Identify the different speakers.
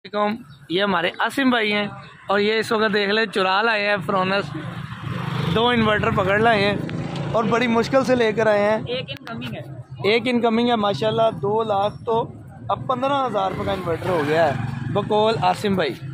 Speaker 1: ये हमारे आसिम भाई हैं और ये इस वक्त देख ले चुरा लाए हैं फ्रोनस। 2 इन्वर्टर पकड़ लाए हैं और बड़ी मुश्किल से लेकर आए हैं। एक इनकमिंग है माशाल्लाह। 2 लाख तो अब 15,000 रुपये का इन्वर्टर हो गया है बकौल आसिम भाई।